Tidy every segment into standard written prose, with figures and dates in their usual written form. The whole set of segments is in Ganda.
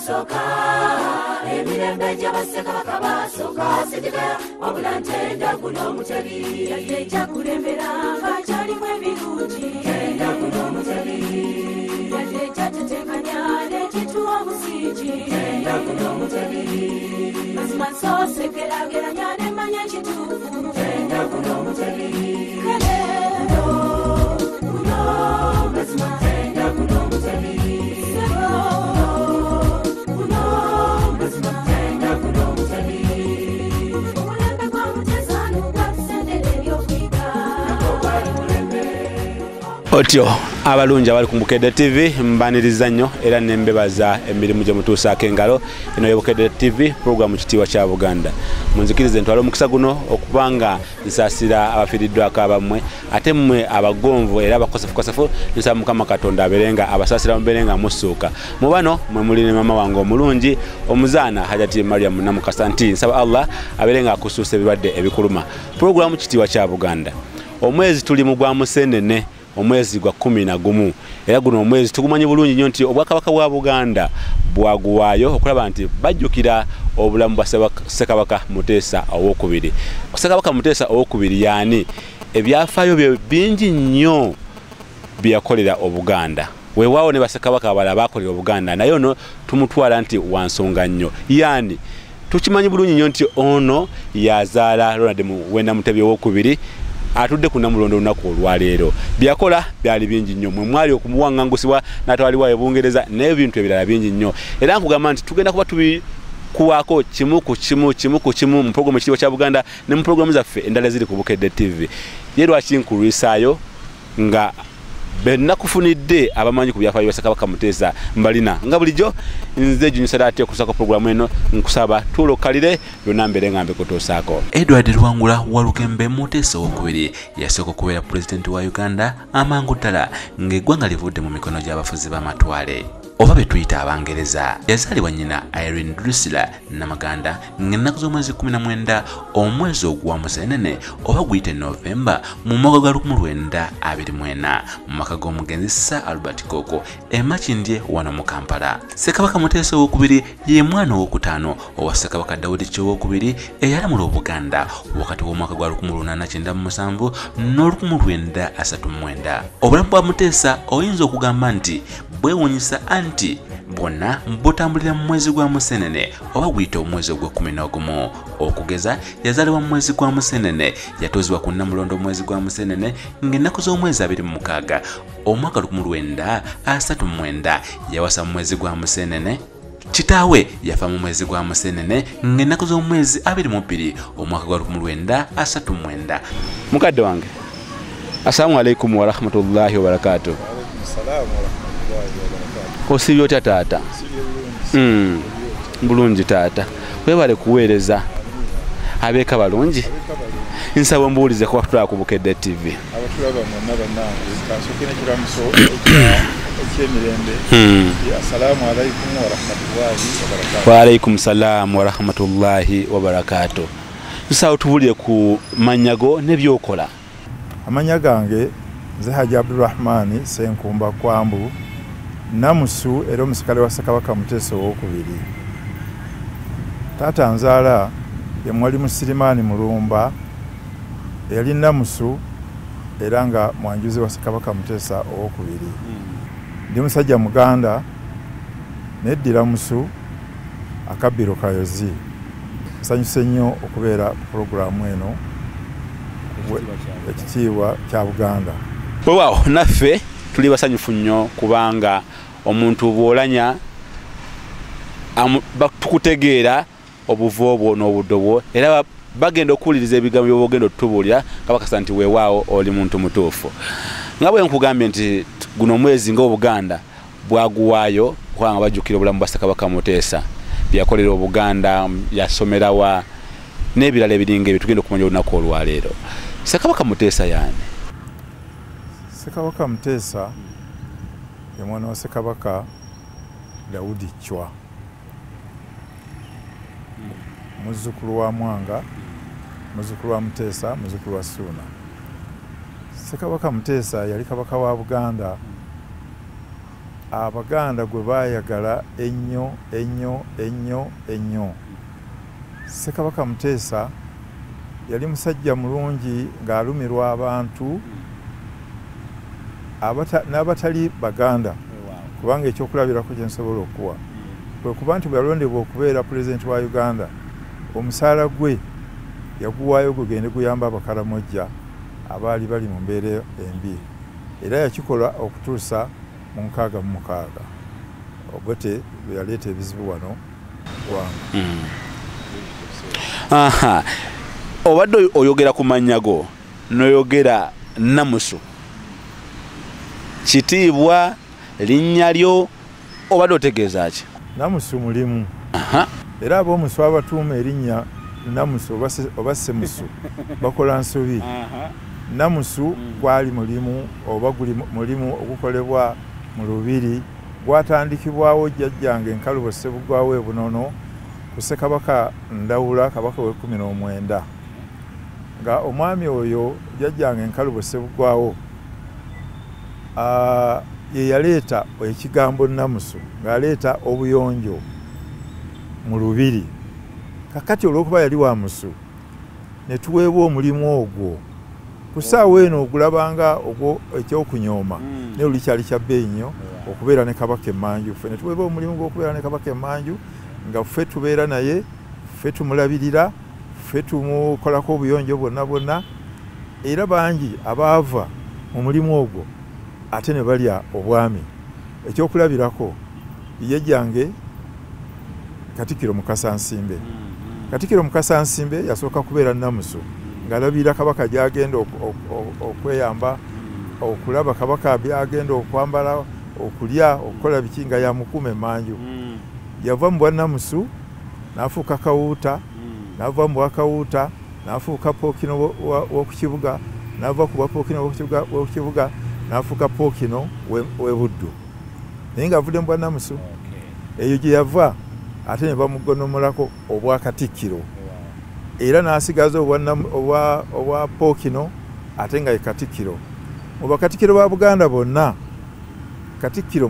soka emirembe gy'abassekabaka basooka sitigera wabula ntenda guno omutali yadde kyakulembera ng'akyalimu ebirungi tenda guno omutali yadde kyatetekanya n'ekituwa omusingi tenda guno omutali mazima nsoosekerageranya n'emmanya ekituufu tenda guno omutali kale guno mazima tenda guno omutali Otyo abalungi abali ku Bukedde TV mbaniriza nnyo era nembebaza emirimu gye mutuusaako engalo eno ye Bukedde TV programu kitiibwa kya Buganda. Munzikirize ntwala omukisa guno okubanga nsaasira abafiiriddwako abammwe ate mmwe abagonvu era abakosefukosefu nsaba Mukama Katonda abeerenga abasaasira mubeerenga musuuka. Mu bano mwe muli ne mama wange omulungi omuzaana Hajati Mariam Namukasanti. Nsaba Allah abeerenga akusuusa ebirwadde ebikuluma. Programu kitiibwa kya Buganda. Omwezi tuli mu gwa Museenene omwezi gwa 11 era guno omwezi tugumanyi bulungi nnyo nti obwakabaka bwa Buganda bwaguwaayo okulaba nti bajjukira obulamu bwa Ssekabaka Muteesa II. Ssekabaka Muteesa II yaani ebyafaayo bye bingi nnyo byakolera Obuganda. Weewaawo ne bassekabaka abalala bakolera Obuganda naye ono tumutwala nti wansonga nnyo. Yaani tukimanyi bulungi nnyo nti ono yazaala Ronald Muwenda Mutebi II atudde ku Namulondo olunaku olwaleero. Byakola byali bingi nnyo. Mwe mwali okumuwaŋŋangusibwa n'atwalibwa e Bungereza n'ebintu ebirala bingi nnyo. Era nkugamba nti tugenda kuba tubikuwaako kimu ku kimu mu programu ekitiibwa kya Buganda ne mu programu zaffe endala ziri ku Bukedde TV. Ye lwaki nkulwisaayo nga benakufunidde abamanyi ku byafaayo bya Ssekabaka Muteesa mbalina nga bulijjo nze Junyisa ate okusaka programu eno nkusaba tulokalire byonna mbeere nga mbikutuusaako. Edward Luwangula Walukembe Muteesa II yasooka okubeera pulezidenti wa Uganda amangu ddala ng'eggwanga livudde mu mikono gy'abafuzi b'amatwale oba be tuyita Abangereza. Yazaalibwa nnyina Irene Drusilla Namaganda ng'ennaku z'omwezi 19 omwezi ogwa Museenene oba guyite Novemba mu mwaka gwa 1924 mu maka g'omugenzi Sir Albert Koko Makindye wano mu Kampala. Ssekabaka Muteesa II ye mwana ow'okutaano owa Ssekabaka Daudi II eyalamula Obuganda wakati w'omwaka gwa 1897 n'1939. Obulamu bwa Muteesa oyinza okugamba nti bwewuunyisa anti bwonna butambulira mu mwezi gwa Museenene oba guyita omwezi ogw'e11. Okugeza yazaalibwa mu mwezi gwa Museenene, yatuuzibwa ku Namulondo omwezi gwa Museenene ng'ennaku z'omwezi 26 omwaka 1939 yawasa mu mwezi gwa Museenene. Kitaawe yafa mu mwezi gwa Museenene ng'ennaku z'omwezi 22 omwaka gwa 1939. Mukadde wange, assalamu alaikum wa rahmatullahi wa barakatuh. Osibye otya taata? Bulungi taata. Webale kuweereza abeeka balungi. Nsaba mbuulize kuba tutwala ku Bukedde TV. Abatulaba mwonna bannange kansooke n'ekiramuso ekyemirembe. Assalamu alaikum wa rahmatullahi wa barakatuh. Wa alaikum salaam wa rahmatullahi wa barakatuh. Nsaba tubuulire ku manyago n'ebyokola. Amanya gange nze Haji Abdulrahman Senkumba Kwambu Namusu era omusikale wa Ssekabaka Muteesa II. Taata nzaala ye Mwalimu Sirimaani Mulumba yali Namusu era nga mwanjuzi wa Ssekabaka Muteesa II. Ndi musajja Muganda neddira musu akabbiro kayozi. Nsanyuse nnyo okubeera ku puroguramu eno ekitiibwa kya Buganda. Weewaawo naffe tuli basanyufu nnyo kubanga omuntu bw'olanya tukutegeera obuvu obwo n'obuddo bwo era bagenda okuwuliriza ebigambo by'obugenda otutubuulira nga bakasa nti weewaawo oli muntu mutuufu. Nga bwe nkugambye nti guno omwezi ng'Obuganda bwaguwaayo kubanga bajjukira obulamu bwa Ssekabaka Muteesa byakolera Obuganda, yasomerawa n'ebirala ebiringa ebyo tugenda okumanya olunaku olwaleero. Ssekabaka Muteesa yaani? Ssekabaka Muteesa ye mwana wa Ssekabaka Daudi Chwa, muzzukulu wa Mwanga, muzzukulu wa Muteesa, muzzukulu wa Ssuuna. Ssekabaka Muteesa yali kabaka wa Buganda Abaganda gwe baayagala ennyo ennyo ennyo ennyo. Ssekabaka Muteesa yali musajja mulungi ng'alumirwa abantu n'abatali Baganda, kubanga ekyokulabirako kye nsobola okuwa kwe kuba nti bwe yalondebwa okubeera pulezidenti wa Uganda, omusaala gwe yaguwaayo gugende guyamba Abakaramojja abaali bali mu mbeera embi, era yakikola okutuusa mu 66 Obote bwe yaleeta ebizibu wano wange. Obadde oyogera ku mannya go n'oyogera Namusu, kitiibwa linnya lyo obadde otegeeza ki? Namusu mulimu, era ab'omusu abatuuma erinnya Namusu oba Semusu bakola nsobi. Namusu gwali mulimu oba guli mulimu ogukolebwa mu lubiri, gwatandikibwawo jjajjange Enkalubo Ssebugwawo e Bunono ku Ssekabaka Ndawula kabaka we 19, nga omwami oyo jjajjange Enkalubo Ssebugwawo ye yaleeta ekigambo Namusu ng'aleeta obuyonjo mu lubiri. Kakati olw'okuba yali wa musu ne tuweebwa omulimu ogwo ku ssaawa eno ogulabanga ogwo ekyokunyooma ne luli kyali kya bbeeyi nnyo okubeera ne Kabaka Emmanju. Ffe ne tuweebwa omulimu gw'okubeera ne Kabaka Emmanju nga ffe tubeera naye, ffe tumulabirira, ffe tumukolako obuyonjo bwonna bwonna, era bangi abaava mu mulimu ogwo ate ne balya obwami. Ekyokulabirako jjajjange Katikkiro Mukasa Nsimbe. Katikkiro Mukasa Nsimbe yasooka kubeera Namusu ng'alabirira Kabaka gy'agenda okweyamba, okulaba Kabaka by'agenda okwambala, okulya, okukola biki nga yamukuuma Emmanju. Yava mu bwannamusu n'afuuka Kawuuta, n'ava mu bwakawuuta n'afuuka Pookino w'oku kibuga, n'ava ku bwapookino w'oku kibuga n'afuuka Pookino w'e Buddu. Naye ng'avudde mu bwannamusu eyo gye yava ate ne bamugonomolako obwakatikkiro, era n'asigaza obwa Pookino ate nga ye Katikkiro. Mu bakatikkiro ba Buganda bonna, Katikkiro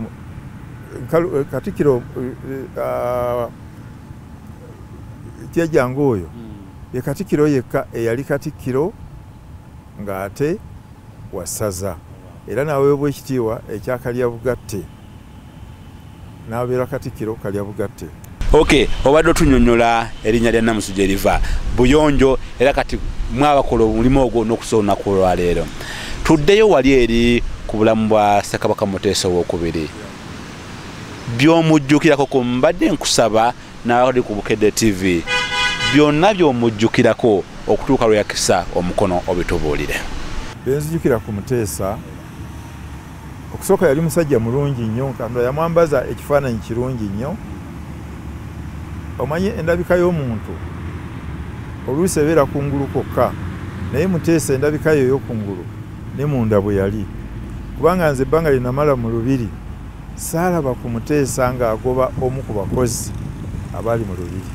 jjajjange oyo ye Katikkiro yekka eyali Katikkiro ng'ate wassaza, era n'aweebwa ekitiibwa ekya Kalyabugatte, n'abeera Katikkiro Kalyabugatte. Okay, obadde otunnyonnyola erinnya lya Namusu gye liva buyonjo, era kati mwabakola omulimu ogwo n'okusoona ku lwaleero. Tuddeyo wali eri ku bulamu bwa Ssekabaka Muteesa II. By'omujjukirako ku mbadde nkusaba n'abali ku Bukedde TV, byonna by'omujjukirako okutuuka lwe yakisa omukono obitubuulire. Benzijukira ku Muteesa, okusooka yali musajja mulungi nnyo, Katonda yamwambaza ekifaananyi kirungi nnyo. Omanyi endabika y'omuntu oluusi ebeera kungulu kwokka, naye Muteesa endabika yo ey'okungulu ne munda bwe yali. Kubanga nze ebbanga lye namala mu lubiri saalaba ku Muteesa ng'agoba omu ku bakozi abaali mu lubiri.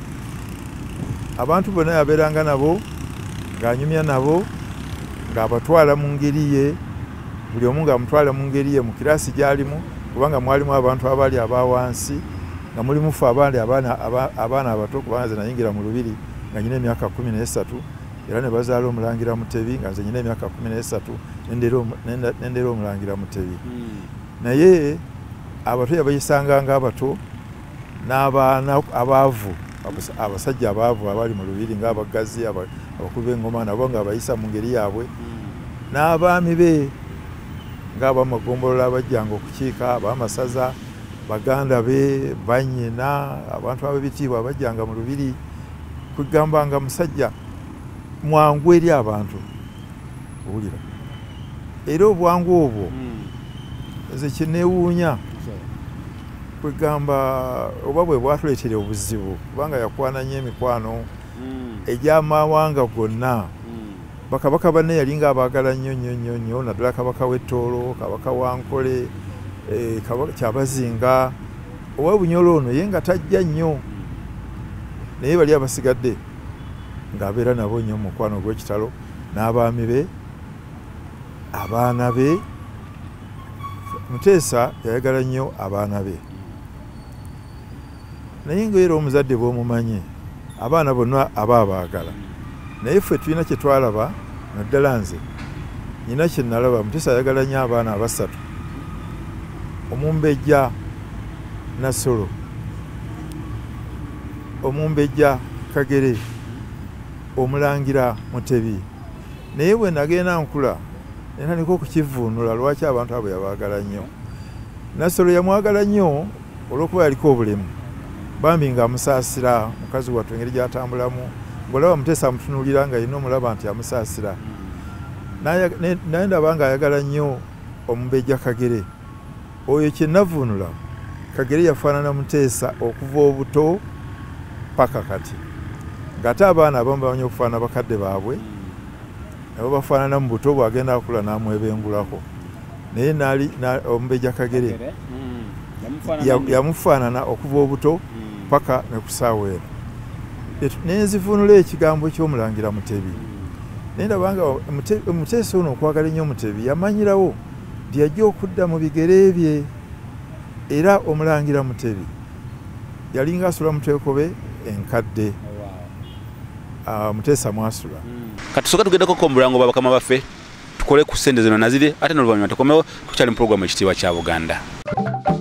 Abantu bonna yabeeranga nabo, ng'anyumya nabo, ng'abatwala mu ngeri ye, buli omu ng'amutwala mu ngeri ye mu kiraasi gy'alimu, kubanga mwalimu abantu abaali abawansi, nga mulimu ffe abaana abato, kubanga nze nayingira mu lubiri nga nyina emyaka 13, era ne bazaala Omulangira Mutebi nga nze nyina emyaka 13 nendera Omulangira Mutebi. Naye abato yabayisanga ng'abato n'abaana abaavu, abasajja abaavu abaali mu lubiri ng'abaggazi, abakulu b'engoma, nabo ng'abayisa mu ngeri yaabwe, n'abaami be ng'abamagombolola abajjanga okukiika, ab'amasaza, baganda be, bannyina, abantu ab'ebitiibwa abajjanga mu lubiri, kugamba nga musajja mwangu eri abantu. Owulira, era obwangu obwo nze kineewuunya kwegamba oba bwe bwatuleetera obuzibu, kubanga yakwana nnyo emikwano egy'amawanga gonna. Bakabaka banne yali ng'abaagala nnyo nnyo nnyo nnyo, naddala Kabaka w'e Tooro, Kabaka wa Nkole, Kyabazinga, owa Bunyolo ono ye nga tajja nnyo, naye bali abasigadde ng'abeera nabo nnyo mu mukwano gw'ekitalo, n'abaami be, abaana be, Muteesa yayagala nnyo abaana be naye ngaera omuzadde bw'omumanyi abaana bonna aba abaagala naye ffe tulina kye twalaba naddala nze nyina kye nalaba Muteesa ayagala nnyo abaana abasatu Omumbejja Nasolo Omumbejja Kagere Omulangira Mutebi naye bwe nagenda nkula niko okukivuunula lwaki abantu abo yabaagala nnyo Nasolo yamwagala nnyo olw'okuba yaliko obulemu bambi ng'amusaasira mukazi wattu engeri gy'atambulamu ng'olaba Muteesa amutunuulira nga yina omulaba nti amusaasira naye ndaba ng'ayagala nnyo Omumbejja Kagere oyo kye navuunula Kagere yafaanana Muteesa okuva obuto paka kati ng'ate abaana abamu bamanyi okufaanana bakadde baabwe nabo bafaanana mu buto bw'agenda akula n'amwebengulako naye Omumbejja Kagere yamufaanana okuva obuto paka ne ku ssaawa eno naye nzivuunula ekigambo ky'Omulangira Mutebi naye ndaba nga Muteesa ono okwagala ennyo Mutebi yamanyirawo nti yajja okudda mu bigere bye era Omulangira Mutebi yalinga asula mu twekobe enkadde Muteesa mwasula katusooka tugendeko ko mulango babakama baffe tukole ku ssente zino naziri ate n'oluvannyuma tukomewo tukyali mu pulogulamu ekitiibwa kya Buganda.